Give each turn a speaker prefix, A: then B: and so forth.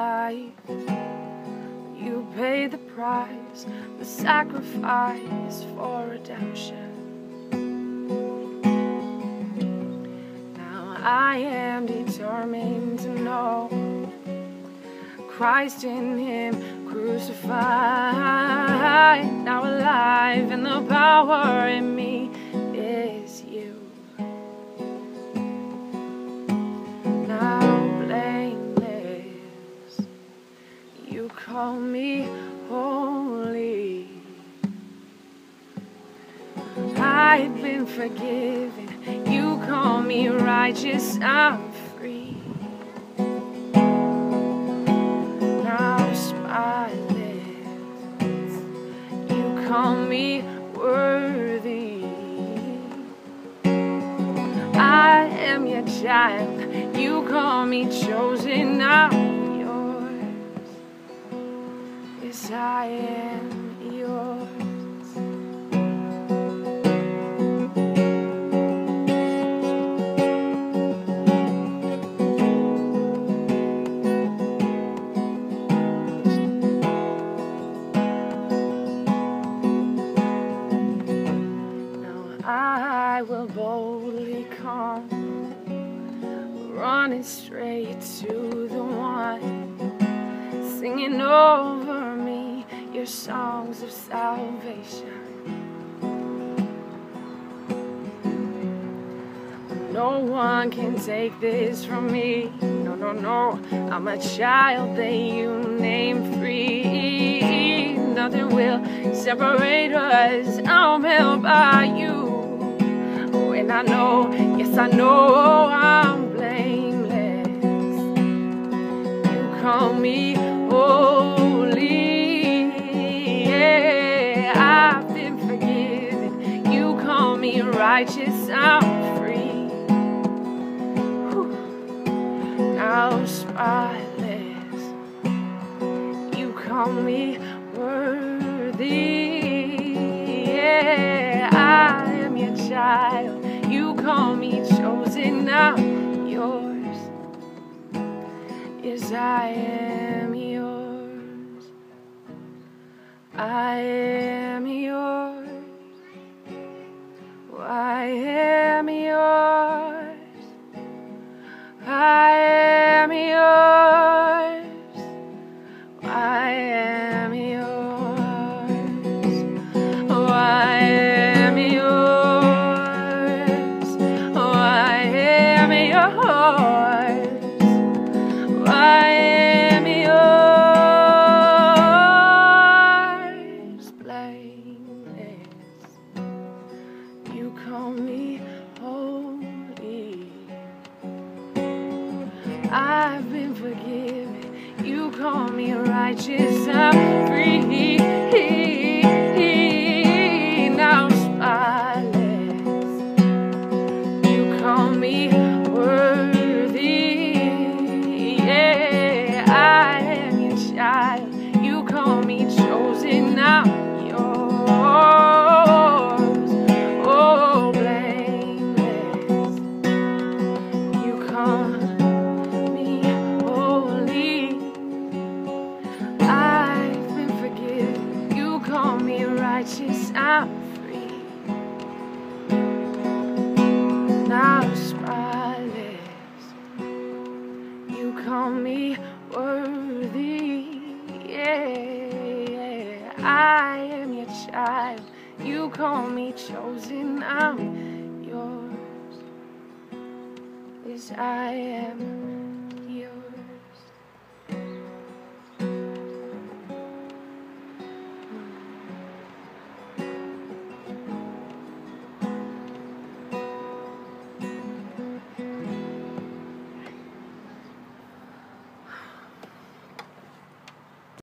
A: life. You paid the price, the sacrifice for redemption. Now I am determined to know Christ in Him crucified, now alive, and the power in me is you. Now blameless, you call me holy. I've been forgiven, you call me righteous, I'm free. Now spotless, you call me worthy. I am your child, you call me chosen, I'm yours. Yes, I am yours. I will boldly come, running straight to the one, singing over me your songs of salvation. No one can take this from me, no, no, no. I'm a child that you name free. Nothing will separate us, I'm held by you. And I know, yes I know, I'm blameless. You call me holy, yeah. I've been forgiven, you call me righteous, I'm free. Whew. Now spotless, you call me worthy, yeah. I am your child, you call me chosen, I'm yours. Yes, I am yours. I am yours. I am yours. I am yours. I am yours. Oh, I am yours. Oh, I am yours. Oh, I am yours. Blameless, you call me holy. I've been forgiven, you call me righteous, I'm free. Now spotless, you call me worthy, yeah. I am your child, you call me chosen, I'm yours. Oh, blameless, you call me holy. I've been forgiven, you call me righteous, I'm free. Now spotless, you call me worthy, yeah. I am your child, you call me chosen, I'm yours. Yes, I am